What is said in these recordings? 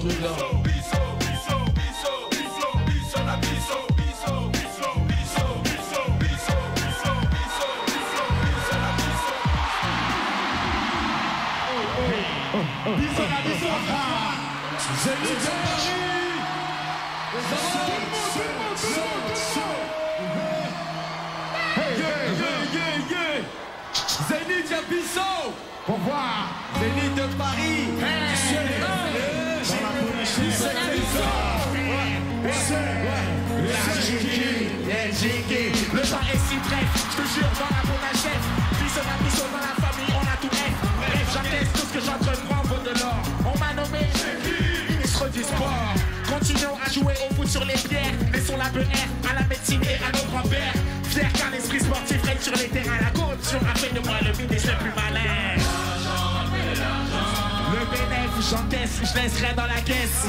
Zénith de Bissau, pour voir Zénith de Paris. Le temps est si bref, je te jure dans la bonne chef. Bissau dans la famille, on a tout fait. Bref, j'atteste tout ce que j'entreprends vaut de l'or. On m'a nommé ministre du sport. Continuons à jouer au foot sur les pierres. Laissons la BR à la médecine et à nos grands-pères. Fier car l'esprit sportif règne sur les terrains. La corruption a fait de moi le ministre le plus malin. Le bénéfice, j'encaisse, je laisserai dans la caisse.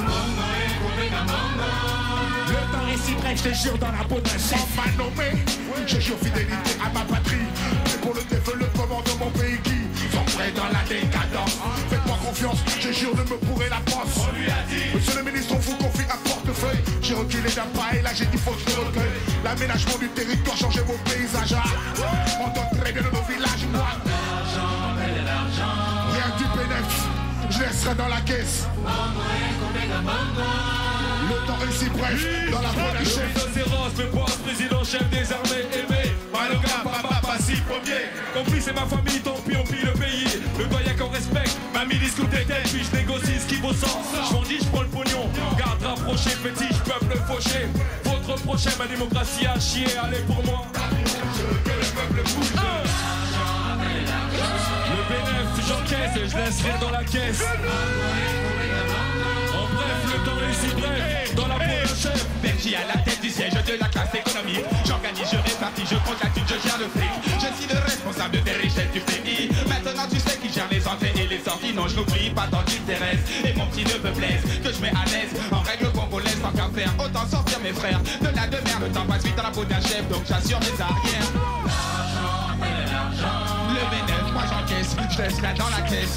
Le temps est si bref, je te jure dans la peau d'un chef. On m'a nommé, je jure fidélité à ma patrie. Et pour le développement de mon pays qui sont prêts dans la décadence. Faites-moi confiance, je jure de me bourrer la poche. On lui a dit, monsieur le ministre, on vous confie un portefeuille. J'ai reculé d'un pas et là j'ai dit faut que je me recueille. L'aménagement du territoire, changer mon paysage. On donne très bien de nos villages, moi. Rien du bénéfice, je laisserai dans la caisse. Le temps est si bref, dans la bonne chef. Le boss, président, chef des armées, aimé. Maloga, papa, si premier. Compris, c'est ma famille, tant pis, on pille le pays. Le doyen qu'on respecte, ma milice coup des têtes, puis je négocie ce qui vaut sang. Je m'en dis, je prends le pognon. Garde rapproché, fétiche, peuple fauché. Votre prochain, ma démocratie a chier, allez pour moi. Que le peuple bouge. Le bénéfice, j'encaisse et je laisse rien dans la caisse. En bref, le temps est si bref, dans la peau de chef. Berger à la tête du siège de la classe économique. J'organise, je répartis, je compte la thune, je gère le fric. Je suis le responsable des richesses du pays. Maintenant tu sais qui gère les entrées et les sorties. Non, je n'oublie pas tant qu'il t'intéresse. Et mon petit neveu Blaise, que je mets à l'aise. En règle congolaise, tant qu'à faire, autant sortir mes frères. De la demeure, le temps passe vite dans la peau d'un chef. Donc j'assure mes arrières. Le bénéfice, moi j'encaisse, je laisse là dans la caisse.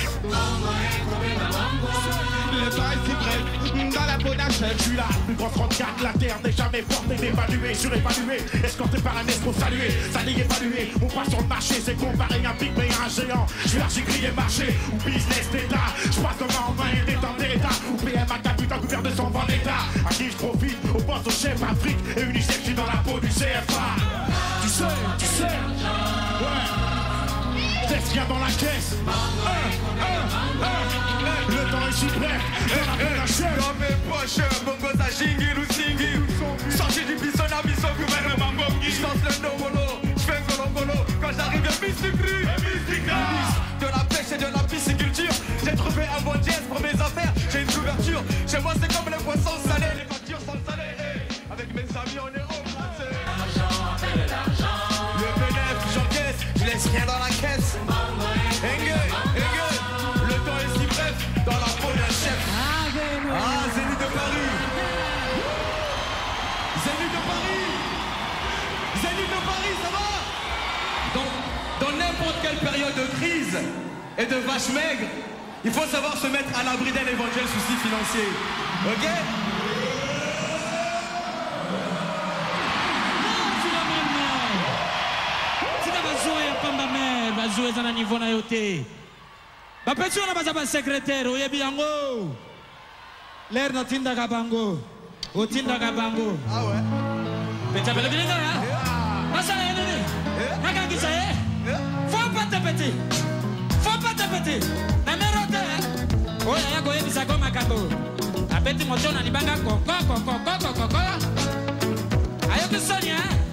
Le temps est si bref, dans la peau d'un chef. Je suis là, plus grand 34, la terre n'est jamais forte et dévaluée, surévaluée, escorté par un escroc salué, salé évalué. On passe sur le marché, c'est comparé un pygmée à un géant. Je suis archi-grillé marché, ou business d'état. Je passe de main en main et détente d'état. Ou PM à putain couvert de sang vendetta. À qui je profite, au boss, au chef Afrique et UNICEF, je suis dans la peau du CFA. Tu sais, ouais. Teste rien dans la caisse. Le temps est si bref, dans la bonne chef. Dans mes poches, bongo ça jingle ou single. Sorti du bisson à bisson, gouvernement bongi. Je lance le no-golo, je fais un golo. Quand j'arrive, mysticry. De la pêche et de la pisciculture. J'ai trouvé un bon jazz pour mes affaires. J'ai une couverture. Chez moi, c'est comme les poissons salés. Les factures sont salées. Avec mes amis, on est au français. Le bénéfice, j'encaisse. Je laisse rien dans la caisse. Le temps est si bref. Dans la peau d'un chef. Ah, Zénith de Paris. Zénith de Paris. Zénith de Paris, ça va? Dans n'importe quelle période de crise et de vache maigre, il faut savoir se mettre à l'abri d'un éventuel souci financier. Ok? bazoeza na niveau na yo te bapeti wana baza basekretare oyebi yango lere notindaka bango otindaka bango petapele bilingana basala ye nini nakangisa ye faut pas te pete na mero te oyo aya koyebisako makambo apeti moto na libanga koko ayoki soni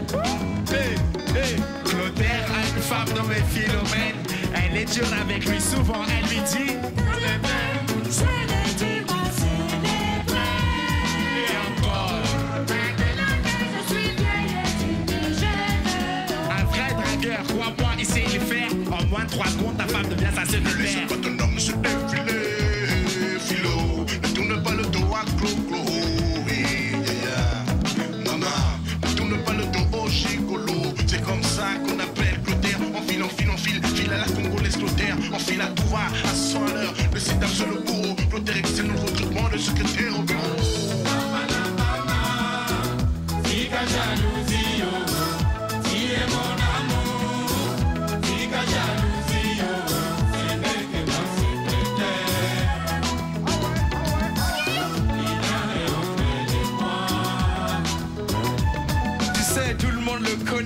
Clotaire a une femme dans mes philomènes. Elle est dure avec lui, souvent elle lui dit c'est le dimanche, c'est vrai. Et encore maintenant que je suis vieille et indigène. Un vrai dragueur, crois-moi, il sait le faire. En moins de 3 secondes, ta femme devient sa secrétaire. Quand un homme se défile, philo, ne tourne pas le dos à clo-clo. C'est comme ça qu'on appelle Clotaire. On file à la congolaise Clotaire. On file à tout va à 100 à l'heure. Le site absolu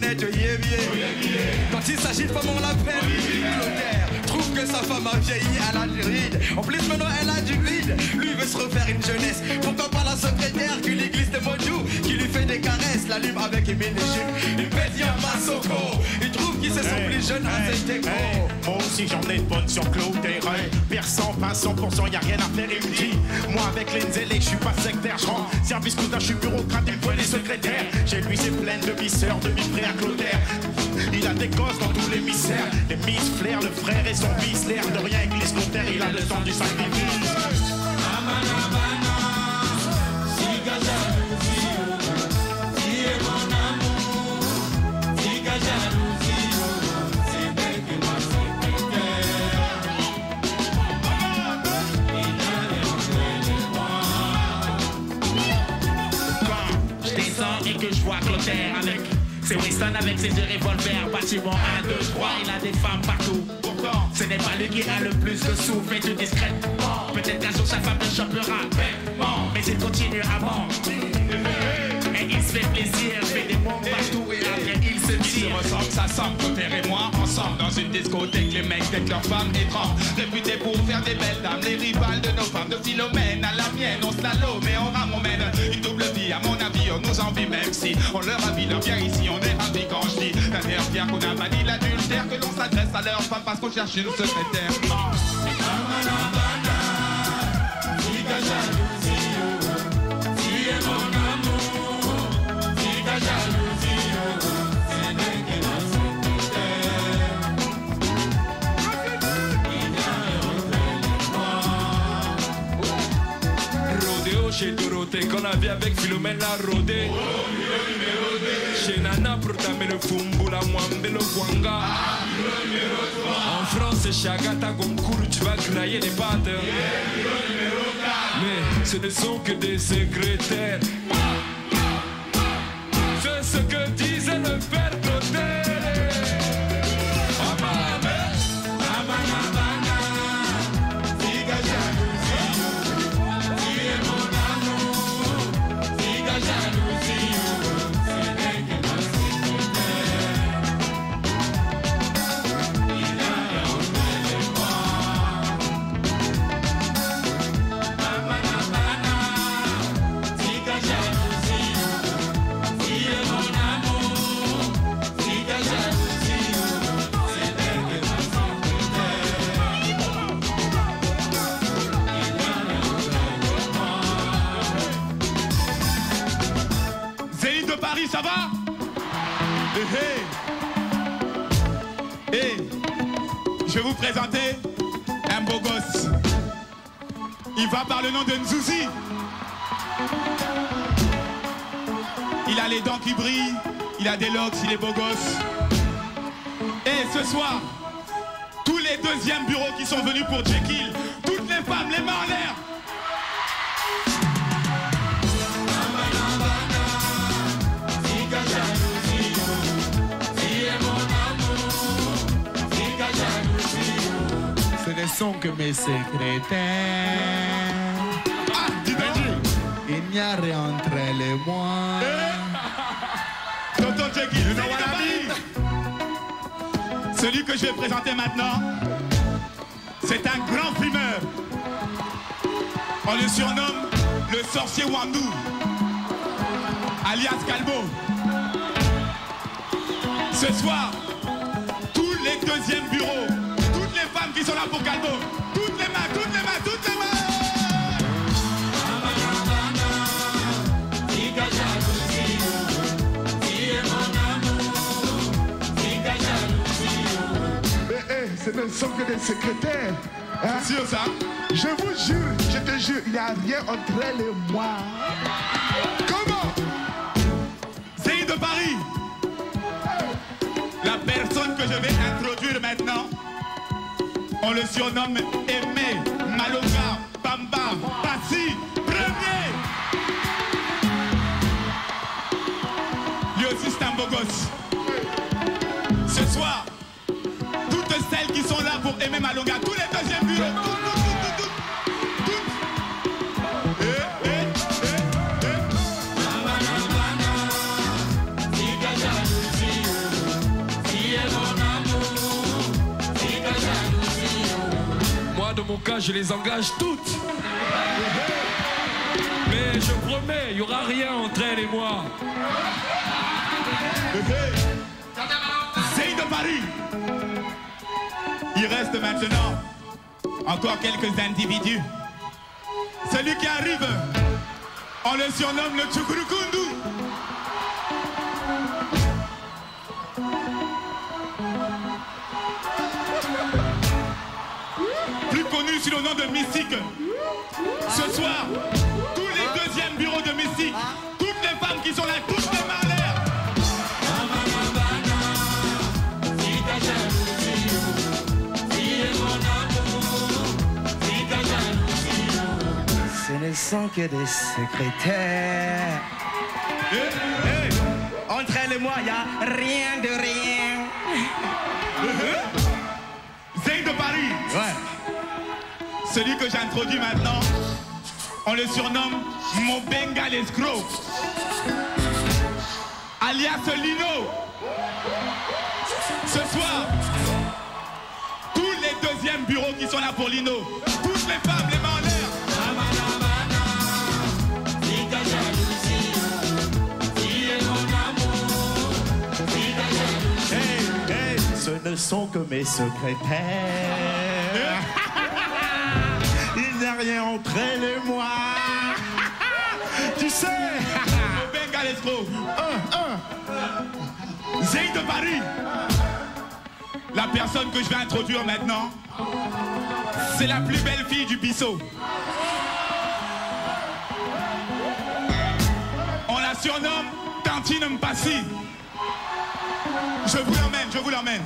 honnête, quand il s'agit de femme, on l'appelle Clotaire. Trouve que sa femme a vieilli, elle a du ride. En plus maintenant elle a du vide. Lui veut se refaire une jeunesse. Pourquoi pas la secrétaire qui lui glisse des mots doux, qui lui fait des caresses, l'allume avec Émile et Jules. Il pète un Massoko. Il trouve qu'il se sent plus jeune à cet écho. Moi aussi j'en ai de bonnes sur Clotaire. Perçant, pas 100%, y'a rien à faire, il me dit. Moi avec Lenzel, je suis pas sectaire. Je rends service cousin, je suis bureaucrate, il me faut les secrétaires. Chez lui c'est plein de demi-sœurs, demi-frères Clotaire. Il a des gosses dans tous les mystères. Les Miss Flair, le frère et son fils. L'air de rien, église Clotaire, il a le temps du sacrifice. Je descends et que je vois Clotaire avec... C'est Winston avec ses deux revolvers, bâtiment 1, 2, 3, il a des femmes partout. Pourtant, ce n'est pas lui qui a le plus de sous, fait tout discrètement. Peut-être qu'un jour sa femme le chopera bêtement, mais il continue à mentir. Et il se fait plaisir, fait des mots partout et après il se tire. Ils se ressemblent, ça semble, Clotaire et moi ensemble dans une discothèque, les mecs têtent leurs femmes étranges, réputés pour faire des belles dames, les rivales de nos femmes, de Philomène à la mienne, on slalom et on rame, on mène une double vie, à mon avis, on nous envie même si on leur a vie leur bien ici, on est ravis quand je dis la dernière bien qu'on a banni l'adultère, que l'on s'adresse à leurs femmes parce qu'on cherche une secrétaire. Chez Dorothée, qu'on a vu avec Philomène la rodée. Chez Nana pour tamer le fumbu, la mwambe, le guanga. En France, c'est Chagata Goncourt, tu vas grailler les pattes. Mais ce ne sont que des secrétaires. C'est ce que disait le père Clotaire. Paris, ça va? Je vais vous présenter un beau gosse. Il va par le nom de Nzouzi. Il a les dents qui brillent, il a des locks, il est beau gosse. Et ce soir, tous les deuxièmes bureaux qui sont venus pour Jekyll, toutes les femmes, les mains en l'air. Ce ne sont que mes secrétaires. Ah, dis donc. Il n'y a rien entre elle et moi. Tonton Jekyll, celui que je vais présenter maintenant, c'est un grand fumeur. On le surnomme le sorcier Wandou, alias Calbo. Ce soir, tous les deuxièmes bureaux, toutes les femmes qui sont là pour Calbo, toutes les mains, toutes les mains, toutes les mains. Ce ne sont que des secrétaires. Hein? C'est sûr ça? Je vous jure, je te jure, il n'y a rien entre elle et moi. Comment? Zéhi de Paris. La personne que je vais introduire maintenant, on le surnomme Aimé, Maloka, Bamba, Passi, premier. Lui aussi c'est un beau gosse. Ce soir, toutes celles qui sont là pour Aimé Malonga, tous les deuxièmes bureaux, toutes. mon cas, je les engage toutes. Mais je promets, il n'y aura rien entre elle et moi. C'est de Paris. Il reste maintenant encore quelques individus. Celui qui arrive, on le surnomme le Tchukurukundu. Plus connu sous le nom de Mystique. Ce soir, tous les deuxièmes bureaux de Mystique, toutes les femmes qui sont là, toutes les mains en l'air. Ce ne sont que des secrétaires. Entre elle et moi, il n'y a rien de rien. Zeng de Paris. Ouais. Celui que j'introduis maintenant, on le surnomme mon Bengal escroc. Alias Lino. Ce soir, tous les deuxièmes bureaux qui sont là pour Lino, toutes les femmes, les mains en l'air. Ce ne sont que mes secrétaires. Il n'y a rien entre elle et moi. Tu sais. Mon Bengal escroc. Zeng de Paris. La personne que je vais introduire maintenant, c'est la plus belle fille du Bissau. On la surnomme Tantine Mpassi. Je vous l'emmène, je vous l'emmène.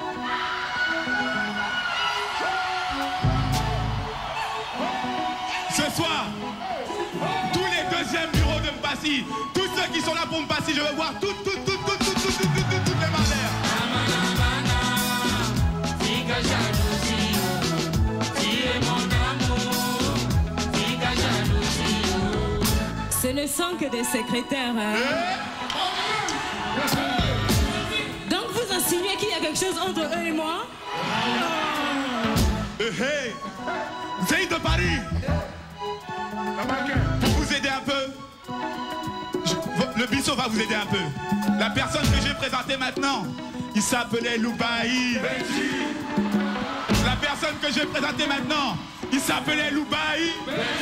Ce soir, tous les deuxièmes bureaux de Mpassi, tous ceux qui sont là pour Mpassi, je veux voir toutes les mains en l'air. Ce ne sont que des secrétaires. Hein. Donc vous insinuez qu'il y a quelque chose entre eux et moi? Hey, Zeng de Paris. Pour vous aider un peu, le Bissau va vous aider un peu. La personne que j'ai présentée maintenant, il s'appelait Loubaï. La personne que j'ai présentée maintenant, il s'appelait Loubaï.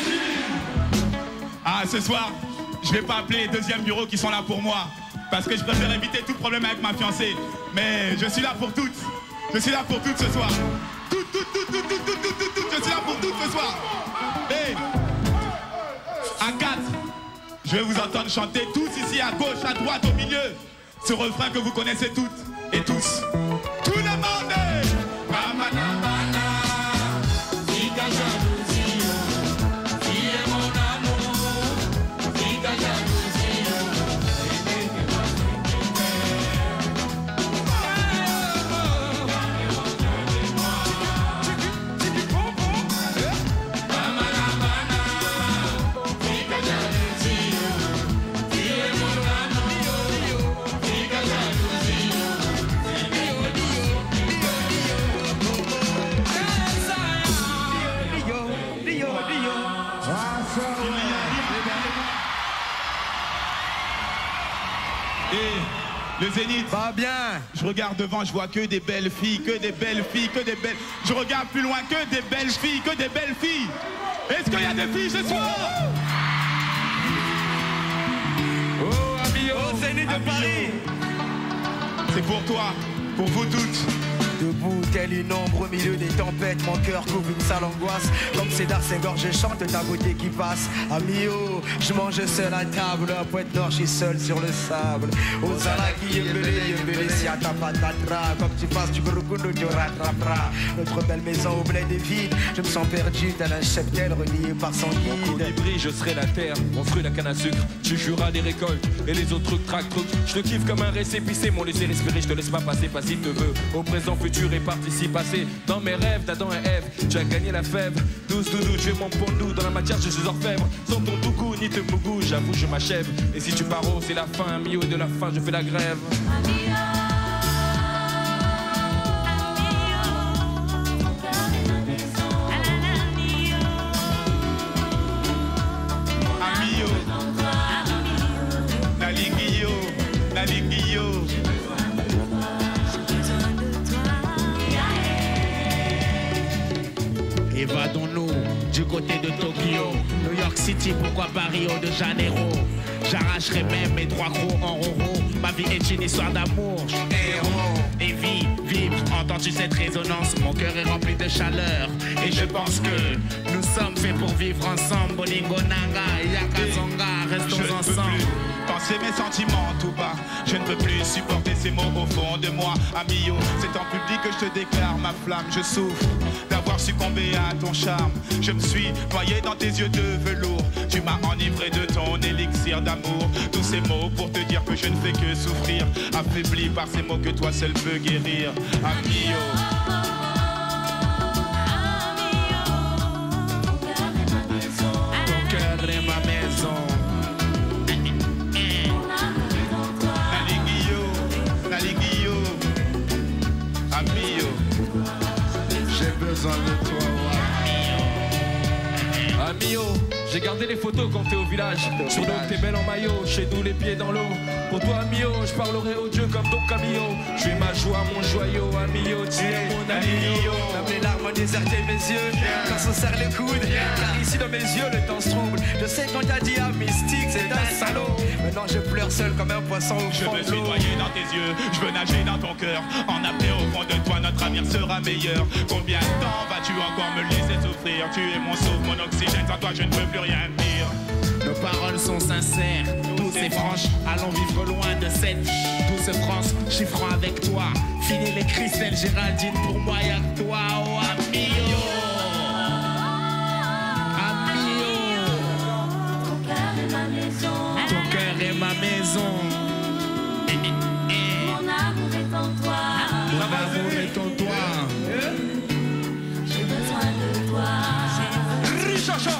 Ah, ce soir, je vais pas appeler les deuxièmes bureaux qui sont là pour moi, parce que je préfère éviter tout problème avec ma fiancée. Mais je suis là pour toutes. Je suis là pour toutes ce soir. Toutes. Je suis là pour toutes ce soir. Hey. À 4, je vais vous entendre chanter tous ici à gauche, à droite, au milieu. Ce refrain que vous connaissez toutes et tous. Tout le monde est... Le Zénith. Va bien. Je regarde devant, je vois que des belles filles, que des belles filles, que des belles... Je regarde plus loin, que des belles filles, que des belles filles. Est-ce qu'il y a des filles ce soir? Oh, Amio. Oh, Zénith de Paris. C'est pour toi, pour vous toutes. Debout, tel une ombre au milieu des tempêtes, mon cœur couvre une sale angoisse. Comme Cédar Senghor, je chante ta beauté qui passe. Amio, je mange seul à table, à Pointe-Nord, je suis seul sur le sable. Aux Alaki, yembele, si à ta patatras. Comme tu passes du Gurukundu, tu rattraperas. Notre belle maison au bled est vide, je me sens perdu, tel un cheptel relié par son guide. Mon colibri, je serai la terre, mon fruit la canne à sucre. Tu juras des récoltes et les autres trucs, truc. Je te kiffe comme un récépissé, mon laisser respirer, je te laisse pas passer, pas si te veux. Au présent, futur et participe passé. Dans mes rêves, t'attends un F, tu as gagné la fève. Douce doudou, tu es mon pondou, dans la matière je suis orfèvre. Sans ton dougou ni te mougou, j'avoue je m'achève. Et si tu paro, c'est la fin, milieu de la fin, je fais la grève. City, pourquoi pas Rio de Janeiro? J'arracherai même mes 3 gros en roro. Ma vie est une histoire d'amour, héros. Et vive, entends-tu cette résonance? Mon cœur est rempli de chaleur. Et je pense que nous sommes faits pour vivre ensemble. Bolingo Nanga, Yakazonga, restons ensemble. Penser mes sentiments tout bas. Je ne peux plus supporter ces mots au fond de moi. Amio, c'est en public que je te déclare ma flamme. Je souffre d'avoir succombé à ton charme. Je me suis noyé dans tes yeux de velours. Tu m'as enivré de ton élixir d'amour. Tous ces mots pour te dire que je ne fais que souffrir. Affaibli par ces mots que toi seul peux guérir. Amio. Ton cœur est ma maison. Amio, j'ai besoin de toi, Amio, j'ai gardé les photos quand t'es au village. Sur nous t'es belle en maillot, chez nous les pieds dans l'eau. Pour toi Amio, je parlerai au Dieu comme Don Camillo. Je fais ma joie, mon joyau, Amio, tu es mon Amio. Même les larmes ont déserté mes yeux quand on serre les coudes. Car ici dans mes yeux le temps se trouble. Je sais qu'on t'a dit à mystique, c'est un salaud. Maintenant je pleure seul comme un poisson au fond de l'eau. Je me suis noyé dans tes yeux, je veux nager dans ton cœur. En appeler au fond de toi, notre avenir sera meilleur. Combien de temps vas-tu encore me laisser souffrir? Tu es mon sauve, mon oxygène, sans toi je ne peux plus rien dire. Nos paroles sont sincères, douces et franches. Allons vivre loin de cette douce France. Chiffrons avec toi, fini les Christelle Géraldine. Pour moi y'a que toi, oh Amio. Amio. Ton cœur est ma maison. Ton cœur est ma maison. Mon amour est en toi. Mon amour est en toi. J'ai besoin de toi. Richacha.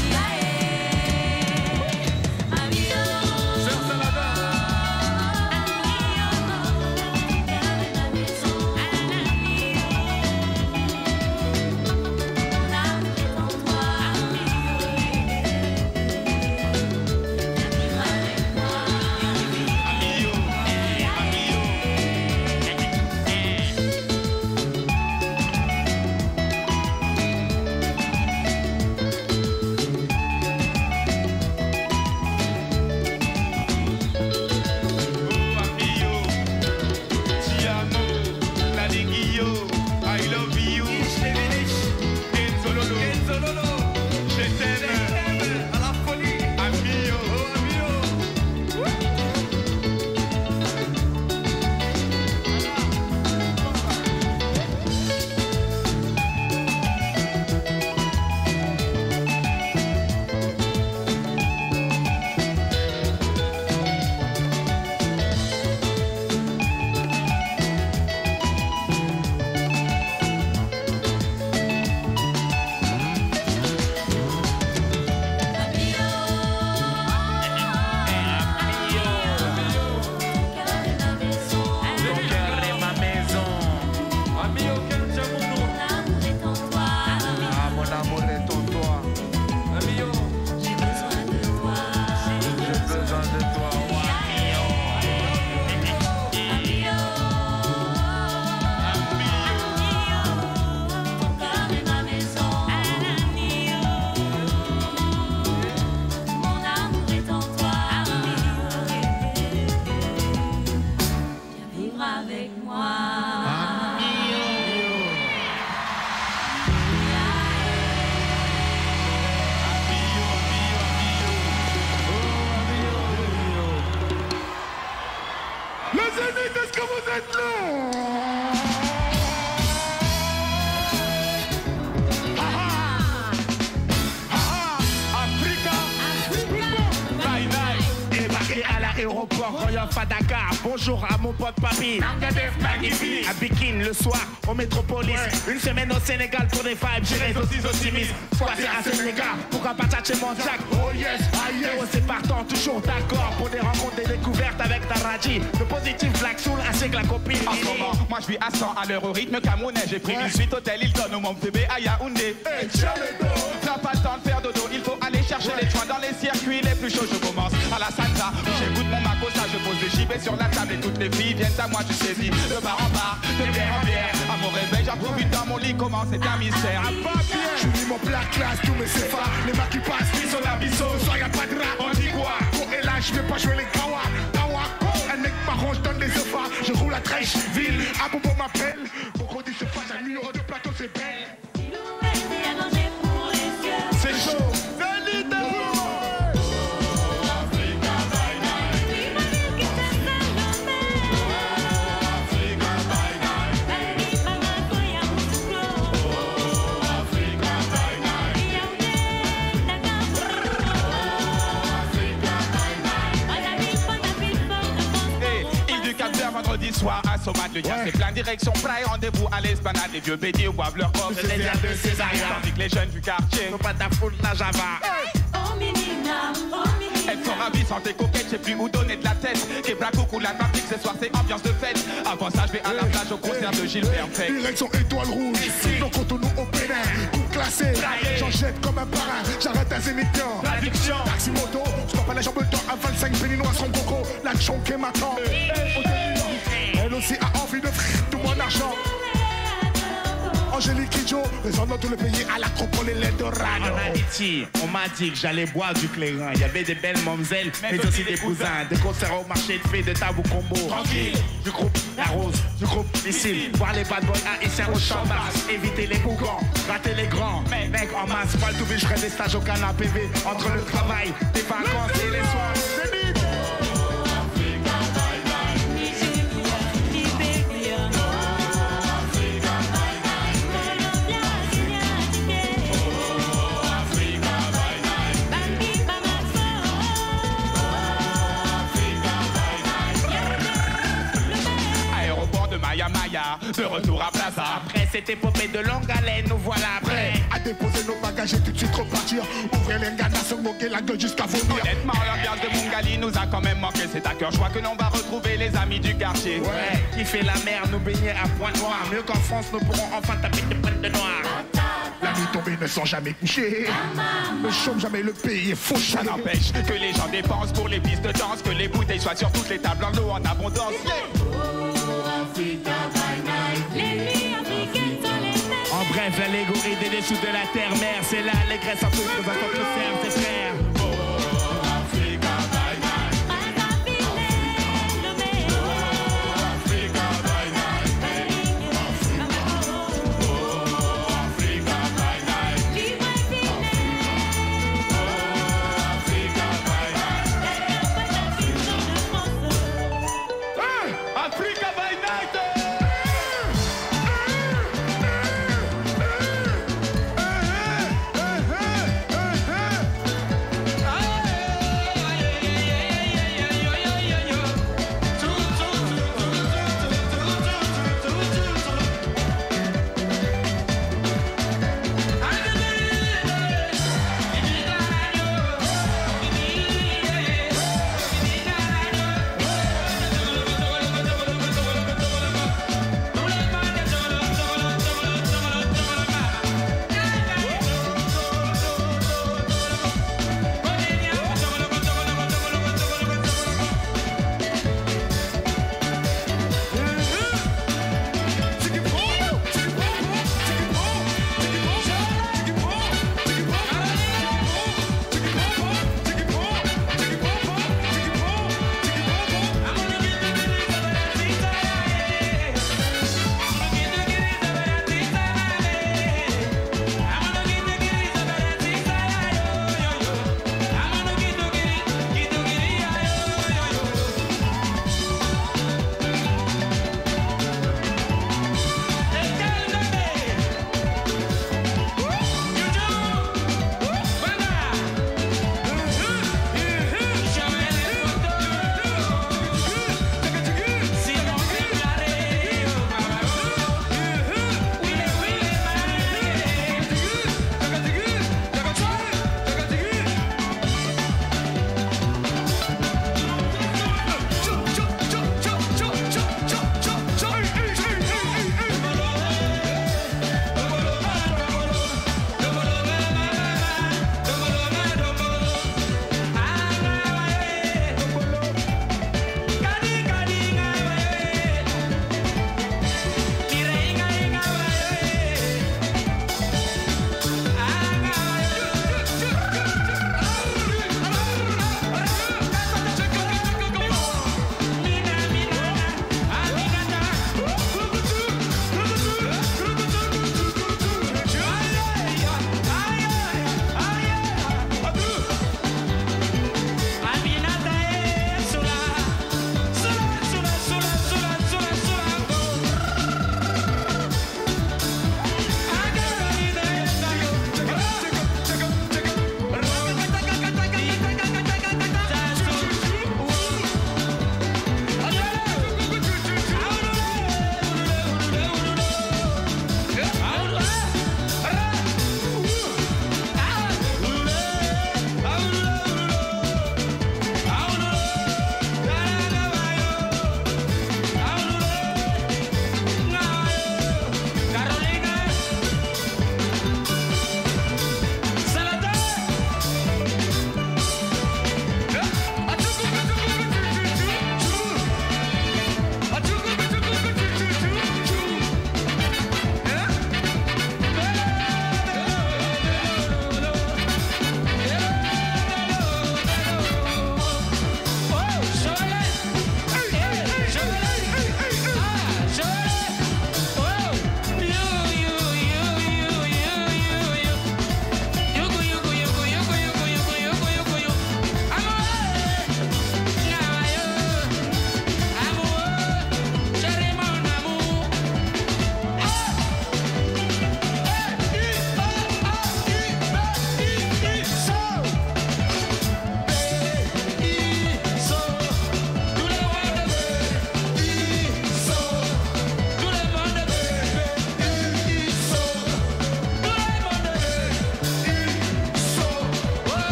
Est-ce que vous êtes là? Aéroport Royal Fadaka, bonjour à mon pote Papi. À Bikin le soir au Métropolis. Une semaine au Sénégal pour des vibes, j'irai aussi optimiste. Soit c'est à Sénégal, pourquoi pas tchatcher mon jack? Oh yes, oh c'est partant, toujours d'accord pour des rencontres, des découvertes avec Taraji. Le positif Black Soul ainsi que la copine. En ce moment, moi je vis à 100 à l'heure au rythme camerounais. J'ai pris une suite hôtel Hilton au Mont-Bébé à Yaoundé. T'as pas le temps de faire dodo, il faut aller chercher les joints dans les circuits les plus chauds. Je commence à la salsa, j'écoute mon makosa, je pose des le gibet sur la table et toutes les filles viennent à moi, tu saisis. De bar en bar, de bière en bière. À mon réveil, j'en trouve une dans mon lit, comment c'est un mystère. Je lis mon plat classe, tous mes CFA, les mains qui passent, Bisson à bisson, ce soir y'a pas de rap. on dit quoi? Go et là, je vais pas jouer les kawa. Un mec marron, je donne des œufs, je roule à Trèche, ville. À Bobo m'appelle, beaucoup dit ce pas, j'ai un numéro de plateau, c'est belle. C'est chaud, c'est leader. Vendredi soir à Somat, le diable c'est plein direction, play, rendez-vous à l'esplanade. Les vieux bédiers boivent leur corps, c'est les bières de Césaria. Tandis que les jeunes du quartier n'ont pas ta foule la Java. Elles sont ravies, santé coquette, je sais plus où donner de la tête. Kebla, coucou, la pratique, ce soir c'est ambiance de fête. Avant ça, je vais à la plage au concert de Gilbert Peck. Direction étoile rouge, donc Cotonou au Bénin. Coup classé, j'en jette comme un parrain. J'arrête un zénithien. Traduction. Taxi moto, je pas les jambes temps à 25 béninois son coco. La chonque est m'attend. Elle aussi a envie de tout mon argent. Angélique Kidjo, résonnant tout le pays à l'acropole et l'Eldorado. En Haïti, on m'a dit que j'allais boire du clairin. Il y avait des belles mamzelles, mais aussi des cousins. Des concerts au marché de fées de Tabou Combo. Tranquille, du groupe La Rose, du groupe Missile. Voir les bad boys haïtiens au chambas. Éviter les bougons, rater les grands. Mec en masse, pas le tout, je ferai des stages au canard PV. Entre le travail, les vacances et les soirs. Maya, de retour à Plaza. Après cette épopée de longue haleine, nous voilà prêts à déposer nos bagages et tout de suite repartir. Ouvrir les ganas, se moquer la gueule jusqu'à vomir. Honnêtement, l'ambiance de Mungali nous a quand même manqué. C'est à cœur joie que l'on va retrouver les amis du quartier. Ouais, qui fait la mer, nous baigner à Pointe-Noire. Mieux qu'en France, nous pourrons enfin taper des pointes de noir. La nuit tombée ne sont jamais couchés. Ne chôme jamais, le pays est fauché. Ça n'empêche que les gens dépensent pour les pistes de danse, que les bouteilles soient sur toutes les tables en eau en abondance. En bref, l'allégorie des dessous de la terre-mère, c'est là l'allégresse en tout ce que servent ses frères.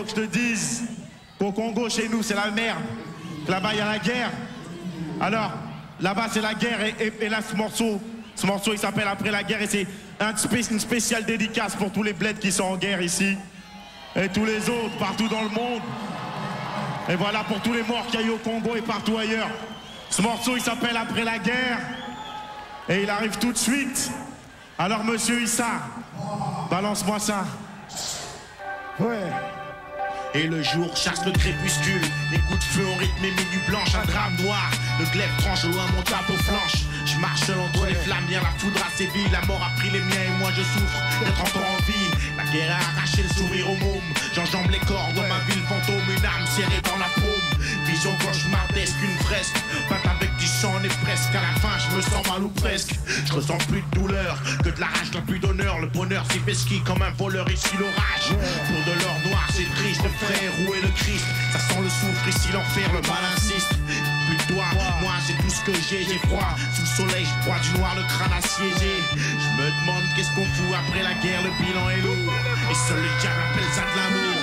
que je te dise qu'au Congo, chez nous, c'est la merde. Là-bas, il y a la guerre. Alors, là-bas, c'est la guerre. Et là, ce morceau, il s'appelle Après la guerre. Et c'est une spéciale dédicace pour tous les bleds qui sont en guerre ici. Et tous les autres, partout dans le monde. Et voilà pour tous les morts qu'il y a eu au Congo et partout ailleurs. Ce morceau, il s'appelle Après la guerre. Et il arrive tout de suite. Alors, monsieur Issa, balance-moi ça. Ouais. Et le jour chasse le crépuscule. Les coups de feu ont rythmé minuit blanche, un drame noir. Le glaive tranche loin mon tape aux flanches. Je marche seul entre les flammes, bien la foudre a sévi. La mort a pris les miens et moi je souffre d'être encore en vie. La guerre a arraché le sourire aux mômes. J'enjambe les corps dans ma ville fantôme. Une âme serrée dans la paume. Vision cauchemardesque, une fresque peinte avec du sang et presque. À la fin je me sens mal ou presque. Je ressens plus de douleur que de la rage, d'un plus d'honneur. Le bonheur s'y pesquille comme un voleur ici l'orage. Pour de l'or noir c'est triste. Frère, où est le Christ? Ça sent le soufre, ici l'enfer, le mal insiste. Plus de toi, moi j'ai tout ce que j'ai froid. Sous le soleil, je crois du noir, le crâne assiégé. Je me demande qu'est-ce qu'on fout après la guerre, le bilan est lourd. Et seul le diable appelle ça de l'amour.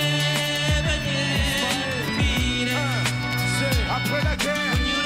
Après la guerre.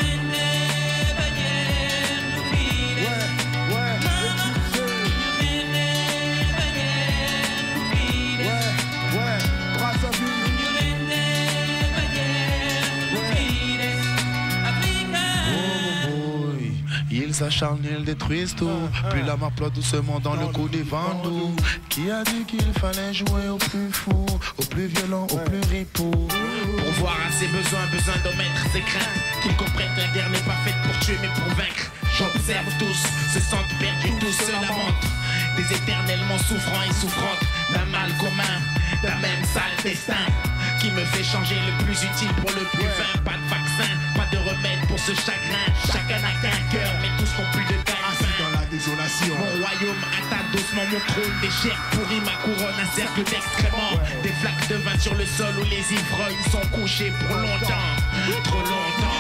Ils s'acharnent, ils détruisent tout. Plus la map plotte doucement dans le cou des vandous. Qui a dit qu'il fallait jouer au plus fou, au plus violent, au plus ripou? Pour voir à ses besoins, besoin d'omettre ses craintes. Qu'ils comprennent que la guerre n'est pas faite pour tuer mais pour vaincre. J'observe tous, se sentent perdus, tous se lamentent. Des éternellement souffrants et souffrantes d'un mal commun, d'un même sale destin qui me fait changer le plus utile pour le plus fin. Pas de vaccin, pas de remède pour ce chagrin. Chacun n'a qu'un cœur, mais tous n'ont plus de gain. Assis dans la désolation. Mon royaume atteint doucement mon trône. Des chairs pourries, ma couronne, un cercle d'excréments. Des flaques de vin sur le sol où les ivrognes sont couchés pour longtemps, trop longtemps.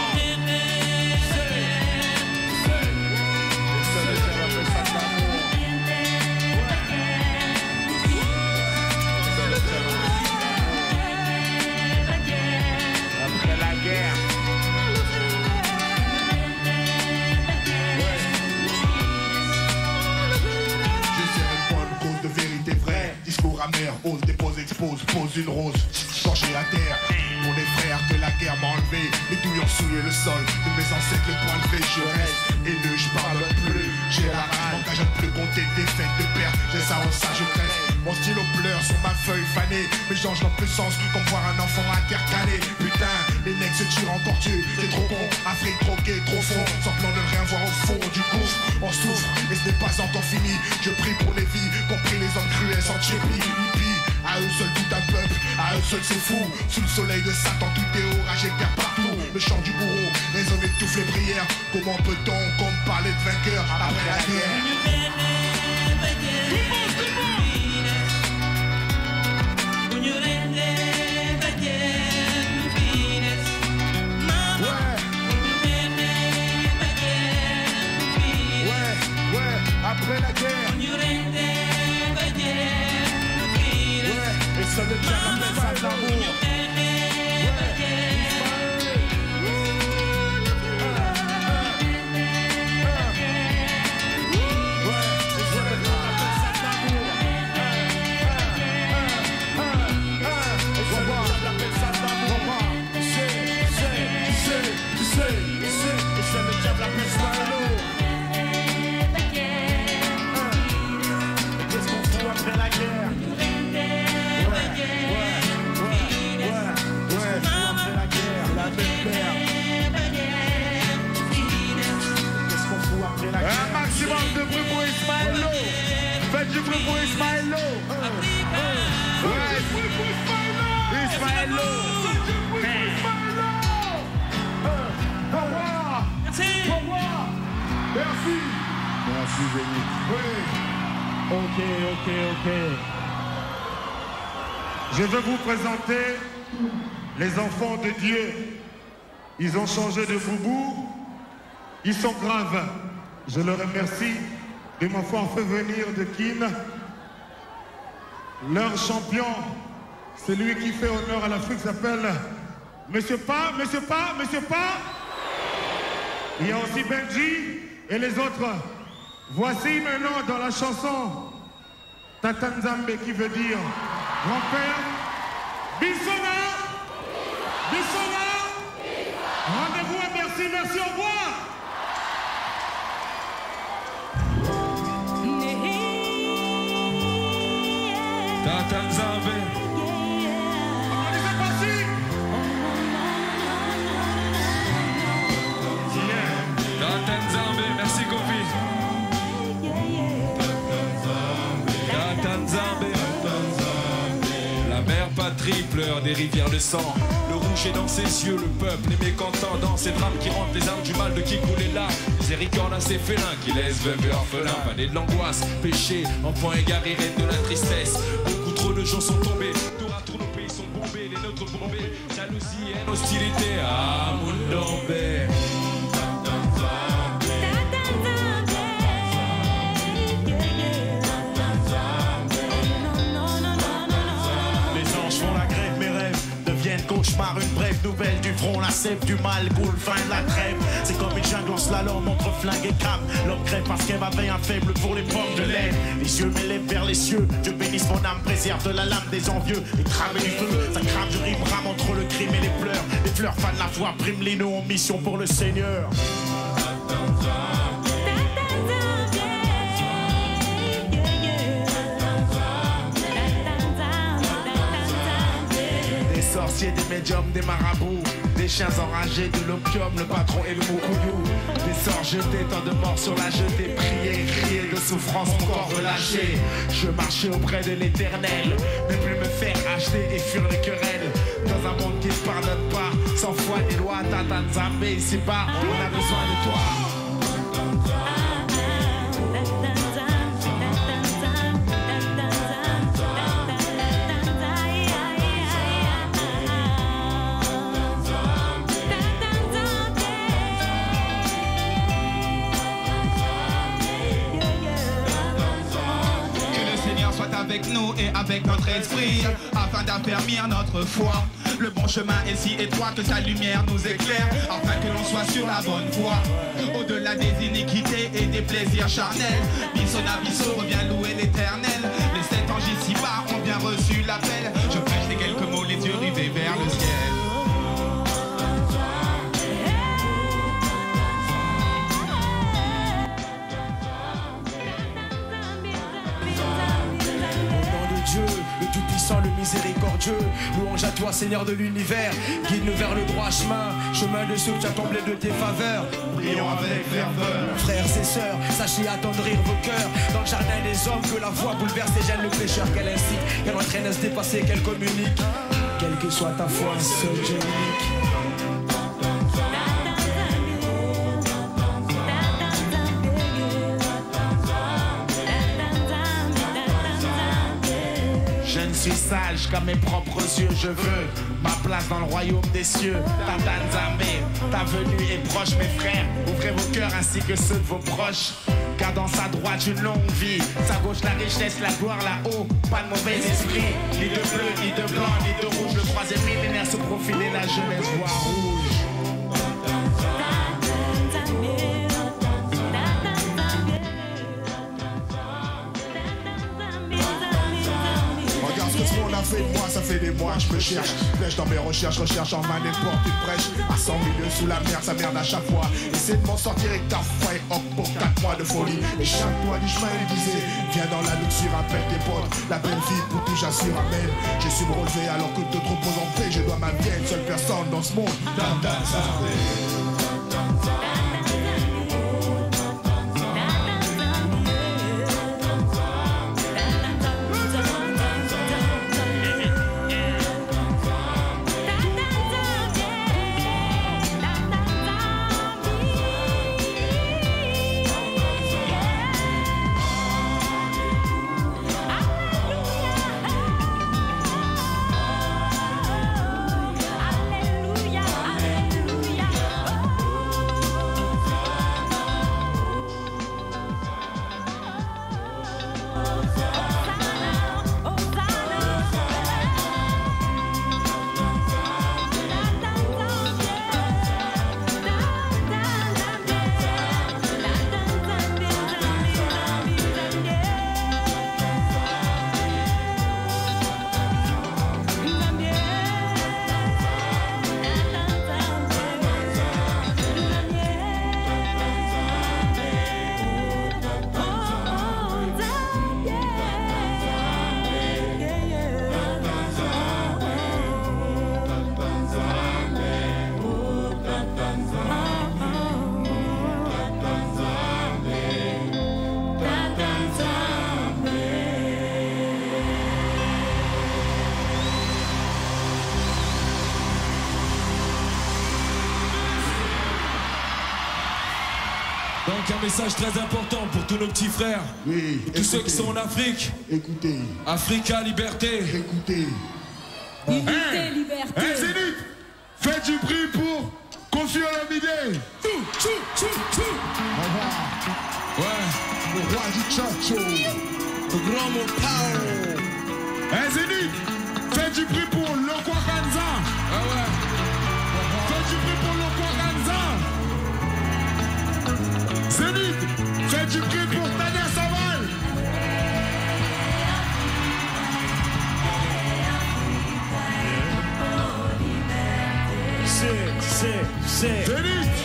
Ose, dépose, expose, pose une rose, changer la terre. Pour les frères que la guerre m'a enlevé, les douilles ont souillé le sol, de mes ancêtres le point levé, je reste haineux, je parle plus. J'ai la rage, m'engage à ne plus compter des fêtes de perte, j'ai ça en ça, je crève. Mon stylo pleure sur ma feuille fanée, mes gens n'ont plus sens, comme voir un enfant intercalé. Putain, les mecs se tirent encore dessus, c'est trop con, Afrique troquée, trop fond, sans plan de rien voir au fond du gouffre. On souffre, et ce n'est pas encore fini, je prie pour les vies, compris les hommes cruels sans chépi, hippie. À eux seuls tout un peuple, à eux seuls c'est fou. Sous le soleil de Satan tout est orage et guerre partout. Le chant du bourreau résonne et étouffe les prières. Comment peut-on comme parler de vainqueur après la guerre? Ouais, après la guerre. Et seul le diable appelle ça de l'amour. Un maximum de bruit pour Ismaël Lo. Faites du bruit pour Ismaël Lo. Ismaël Lo. Merci. Merci. Merci, Zénith. Oui. Ok. Je veux vous présenter les enfants de Dieu. Ils ont changé de boubou. Ils sont graves. Je leur remercie de m'avoir fait venir de Kin. Leur champion, Celui qui fait honneur à l'Afrique s'appelle Monsieur Pa, Monsieur Pa, Monsieur Pa. Il y a aussi Benji et les autres. Voici maintenant dans la chanson Tata Nzambe qui veut dire grand-père. Bissona. Bissona. Rendez-vous et merci, merci, au revoir. Tata Nzambe. Tata Nzambe, merci Kofi. Tata Nzambe. La mère patrie pleure des rivières de sang. Le rouge est dans ses yeux, le peuple est mécontent. Dans ces drames qui rendent les armes du mal de qui coulait là. Miséricorde à ces félins qui laissent veuves et orphelins. Vanés de l'angoisse, péché, enfants égarés, reine de la tristesse. Beaucoup trop de gens sont tombés. Tour à tour nos pays sont bombés, les nôtres bombés. Jalousie, haine, hostilité. Ah, Mundombe. Cauchemar, une brève nouvelle du front, la sève du mal coule, fin de la trêve. C'est comme une jungle en slalom entre flingue et crame. L'homme crève parce qu'elle avait un faible pour les pommes de lait. Les yeux m'élèvent vers les cieux. Dieu bénisse mon âme, préserve de la lame des envieux. Et trame et du feu, ça crame du rime rame entre le crime et les pleurs. Les fleurs fan de la foi, prime les nous en mission pour le Seigneur. Sorciers, des médiums, des marabouts, des chiens enragés, de l'opium, le patron et le moukouillou. Des sorts jetés, tant de morts sur la jetée, prier, crier de souffrance, mon corps relâché. Je marchais auprès de l'éternel, ne plus me faire acheter et fuir les querelles. Dans un monde qui ne pardonne pas, sans foi ni loi, Tata Nzambe, ici-bas, on a besoin de toi. Avec nous et avec notre esprit, afin d'affermir notre foi. Le bon chemin est si étroit que sa lumière nous éclaire, afin que l'on soit sur la bonne voie. Au-delà des iniquités et des plaisirs charnels, Bissona Bisso revient louer l'éternel. Les 7 anges ici-bas ont bien reçu l'appel. Je prêche les quelques mots, les yeux rivés vers le ciel. Le tout-puissant, le miséricordieux, louange à toi Seigneur de l'univers, guide-nous vers le droit chemin, chemin de ceux qui a comblé de tes faveurs. Prions avec ferveur. Frères et sœurs, sachez attendrir vos cœurs, dans le jardin des hommes que la voix bouleverse et gêne le pécheur, qu'elle incite, qu'elle entraîne à se dépasser, qu'elle communique, quelle que soit ta foi, seul Dieu unique. Je ne suis sage qu'à mes propres yeux, je veux ma place dans le royaume des cieux. Tata Nzambe, ta venue est proche, mes frères. Ouvrez vos cœurs ainsi que ceux de vos proches. Car dans sa droite une longue vie, sa gauche la richesse, la gloire là-haut. Pas de mauvais esprit, ni de bleu, ni de blanc, ni de rouge. Le troisième millénaire se profile et la jeunesse voit rouge. On a fait de moi, ça fait des mois, je me cherche. Flèche dans mes recherches, recherche en main n'importe une brèche. À 100 milieux sous la mer, ça merde à chaque fois. Essaie de m'en sortir avec ta foi et hop pour 4 mois de folie. Et chaque mois du chemin est divisé. Viens dans la luxure, appelle tes potes. La belle vie pour tout, j'assure, amen. J'ai su me relever alors que d'autres reposent en paix. Je dois ma vie à une seule personne dans ce monde. Tata Nzambe. Alléluia, alléluia. Donc un message très important pour tous nos petits frères. Oui. Tous ceux qui sont en Afrique. Écoutez. Africa, liberté. Écoutez. Unité, liberté. Hey, Zénith, faites du bruit pour Koffi Olomide. Au revoir. Ouais. Le roi du Tchatcho. Le grand mot power. Hey, Zénith, faites du bruit pour Lokwa Ganza. Ah ouais. Faites du bruit pour Lokwa Ganza. Zénith, faites du bruit pour Tania Saval. C'est. Zénith.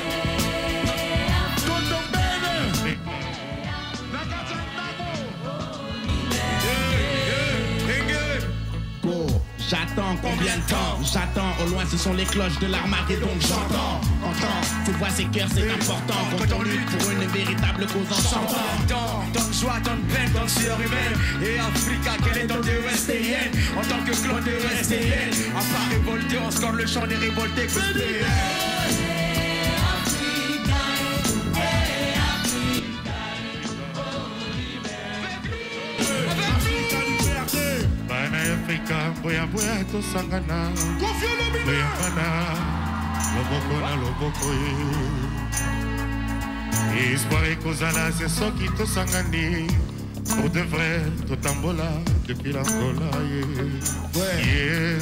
J'attends combien de temps? J'attends, au loin ce sont les cloches de l'Armageddon que j'entends. Entends, tu vois ces cœurs c'est important. Quand on lutte pour une véritable cause en chantant. Tant de joie, tant de peine, tant de sueur humaine. Et Africa, quel est ton DESTN? En tant que clan DESTN, à part révolter, on score le chant des révoltés que Afrika, boya boya tosangana. Boyangana, loboko na loboko ye. Espoir ekozala c'est soki tosangani. Pour de vrai, totambola depuis l'Angola ye. Yeah.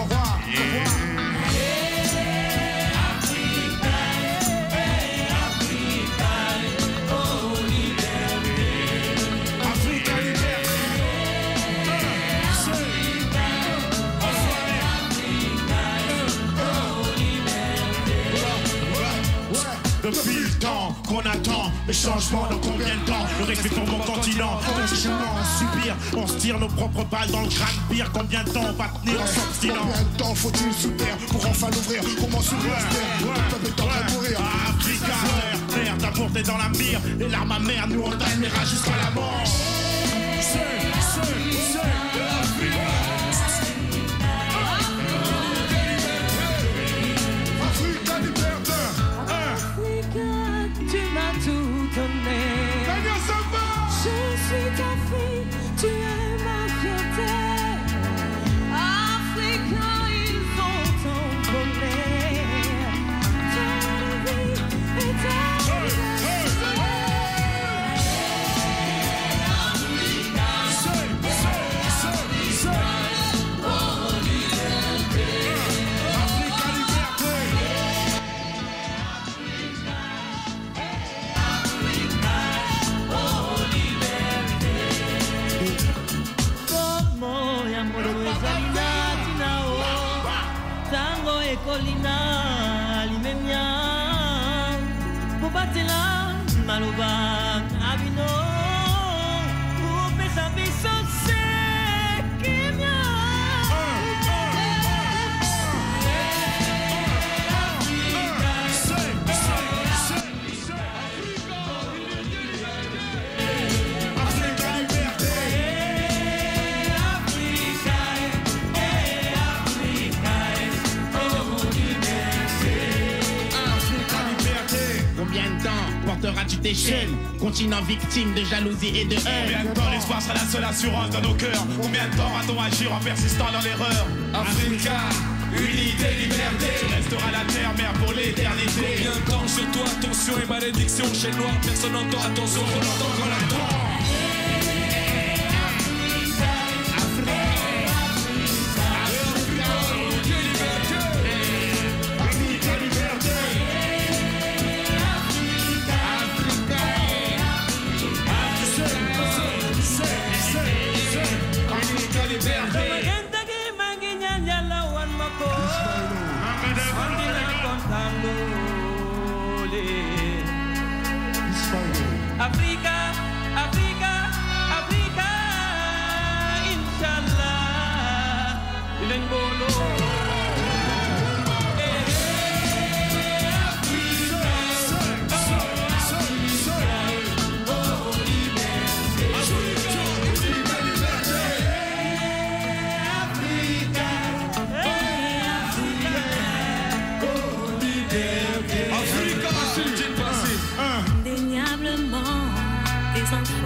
Depuis le temps qu'on attend les changements dans combien de temps? Le respect pour mon continent, continuons à subir. On se tire nos propres balles dans le crâne pire. Combien de temps on va tenir en s'obstinant? Combien de temps faut-il sous terre pour enfin l'ouvrir? Comment s'ouvrir? Le peuple est en train de mourir. Africa, frère, d'amour t'es dans la mire. Les larmes amères, nous on t'aimera jusqu'à la mort. Africa liberté. Tu m'as tout donné. Je suis ta fille, tu es ma fierté. Africa, ils ont tamponné. Ta vie et ta Colina limemia Bobatela maloba abino Upesa biso sekimia porteras-tu tes chaînes? Continent victime de jalousie et de haine. Combien de temps l'espoir sera la seule assurance dans nos cœurs? Combien de temps va-t-on agir en persistant dans l'erreur? Africa, unité, liberté. Tu resteras la terre-mère pour l'éternité. Combien de temps sur toi, attention et malédiction? Chez le noir, personne n'entend, attention, on entend qu'on l'attend. Africa, Africa, Africa, Inshallah, Ilengolo. Africa,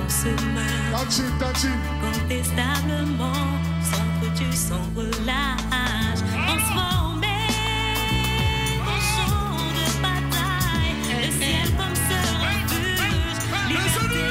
on se meurt. Contestablement, sans foutu, sans relâche, on se formait au champ de bataille, le ciel comme seul refuge, liberté.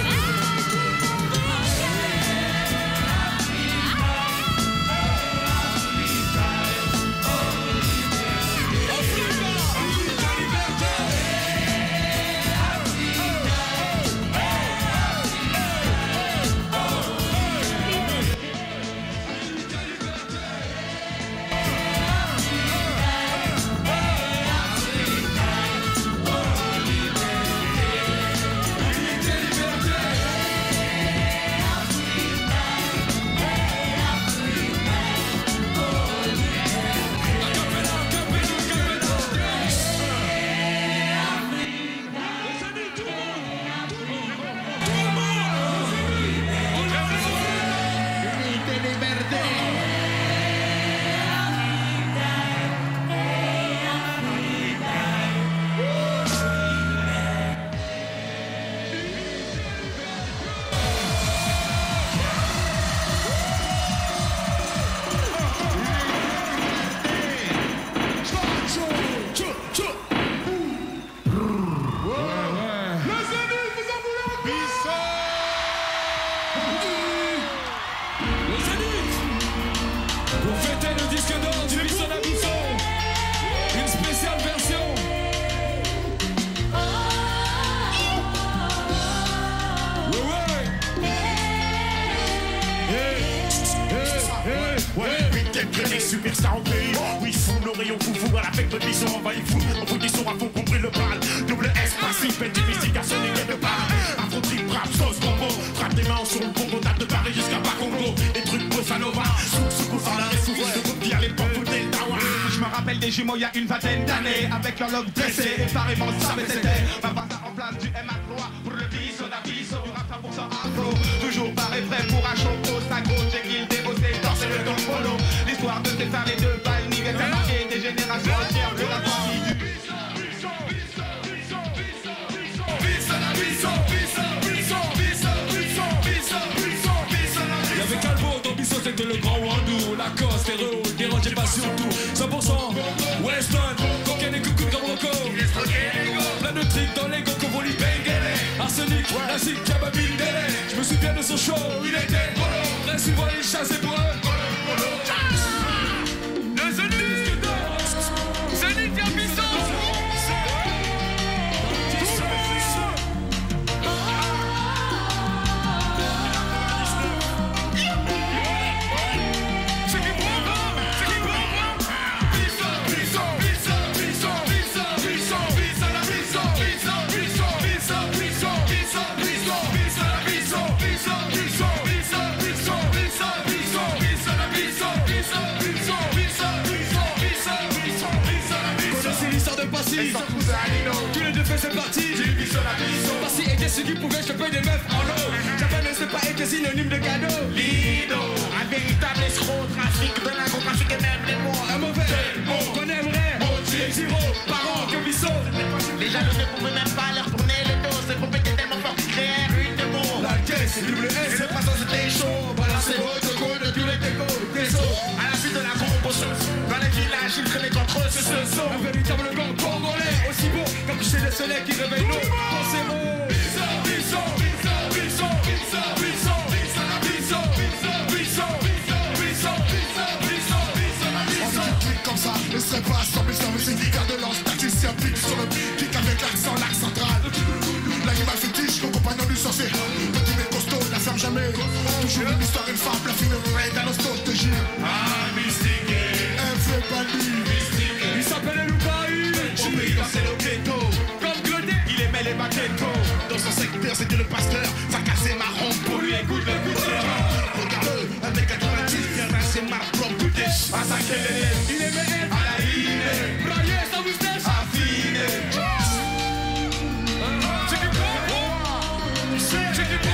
Superstar en pays, oui fou, nos rayons foufou, à la fête de bison, on va y fou, on fout du son à fond, compris le bal, double S, passif, peine d'investigation, n'est de part, afro trip, rap, sauce, bonbon, frappe des mains sur le Congo, date de Paris jusqu'à Bakongo, et trucs bossa nova, souk, sans l'arrêt, sourire, de groupe qui à l'époque, vous del Tawa. Je me rappelle des jumeaux il y a une vingtaine d'années, avec leur look dressé, et pareillement ça mais c'était, ma part en place du MA3, pour le biso, d'aviso, du rap 100% afro, toujours paré prêt pour un show, sagro, j'ai guildé, bossé, torse le don polo. L'histoire de Stéphane et de Balny est à marquer des générations entières de la famille du Il y avait Calvo dans Bisso, c'était le grand Wandou. Lacoste, Héros, dérangeait pas surtout 100% Weston, cocaine et coucou de Gamroco. Plein de tricks dans les gokos, voli bengele. Arsenic, acide, kababine, délai. Je me souviens de son show, il était polo. Très souvent il chassait pour eux. Tous les deux faits c'est parti. Passy était ce qui pouvait choper des meufs en eau. J'avais ne sais pas été synonyme de cadeau. Lido, un véritable escroc, trafic de narcotrafic et même les mots. Un mauvais qu'on aimerait. Les Giro, parents, que Bisso. Les jaloux ne pouvaient même pas leur tourner le dos. Ces groupes étaient tellement forts qu'ils créèrent une de mots. La caisse, c'est double S. Et le passant c'était chaud. Balancez vos tocos de tous les décos. Déso, à la suite de la commotion. Dans les villages, ils traînaient contre eux, ce sont un véritable gang congolais. Aussi beau comme chez le soleil qui réveille nos pensées. Comme ça, ne serait pas sans mes services qui garde leur statut scientifique sur le kick avec l'accent, l'axe central. L'animal fétiche, mon compagnon du sorcier. Petit mais costaud, la ferme jamais. Toujours une histoire, une femme, la fille de raid, un hosto de gire. Ah, mystique. Un vrai bandit. Il s'appelle Loupaï. Au pays dansait le ghetto. Comme Gredé, il aimait les baguettes. Dans son secteur, c'était le pasteur. Ça cassait marron pour lui, écoute le goûter. Regarde-le, un mec 90 qui a rincé ma propre goûter. À sa quelle il aimait elle. à la hine. Braillé sa moustache. Affiné. C'est du bon. C'est du bon.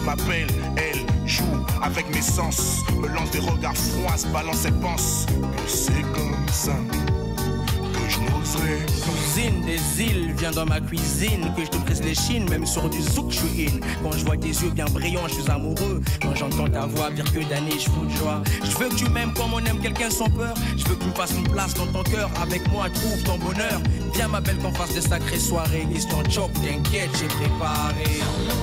m'appelle, elle joue avec mes sens, me lance des regards froids, se balance et pense que c'est comme ça que je n'oserais pas. Cousine des îles, viens dans ma cuisine, que je te brise les chines, même sur du zouk je suis in. Quand je vois tes yeux bien brillants, je suis amoureux. Quand j'entends ta voix, pire que d'années, je fous de joie. Je veux que tu m'aimes comme on aime quelqu'un sans peur. Je veux que tu me fasses une place dans ton cœur. Avec moi, trouve ton bonheur. Viens ma belle qu'on fasse de sacrées soirées. Question chop, t'inquiète, j'ai préparé.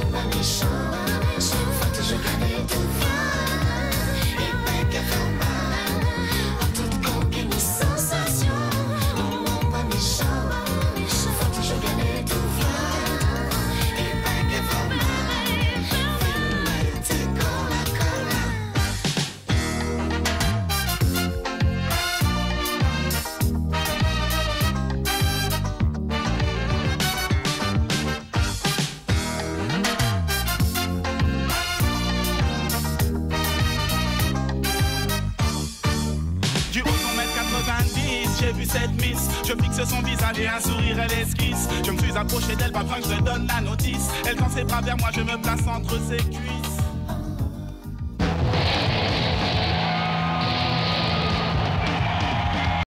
J'ai vu cette miss, je fixe son visage et un sourire elle esquisse. Je me suis approché d'elle, pas besoin que je donne la notice. Elle tend ses bras vers moi, je me place entre ses cuisses.